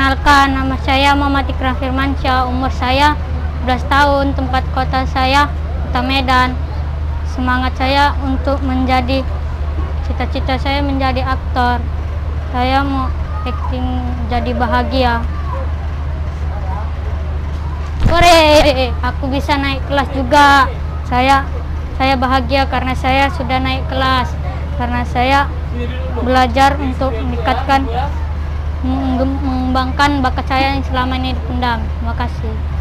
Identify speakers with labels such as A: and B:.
A: Perkenalkan, nama saya Muhammad Ikram Firmansyah, umur saya 11 tahun, tempat kota saya Kota Medan. Semangat saya untuk menjadi, cita-cita saya menjadi aktor. Saya mau acting jadi bahagia. Hore, aku bisa naik kelas juga. Saya bahagia karena saya sudah naik kelas. Karena saya belajar untuk meningkatkan, mengembangkan bakat saya yang selama ini dipendam. Terima kasih.